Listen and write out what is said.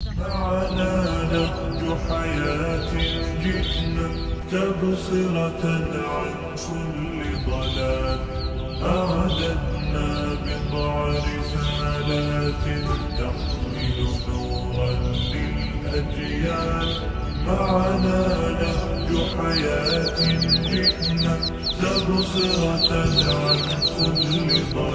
معنا نهج حياة جئنا تبصرة عن كل ضلال. أعددنا بضع رسالات تحمل نورا للأجيال. معنا نهج حياة جئنا تبصرة عن كل ضلال.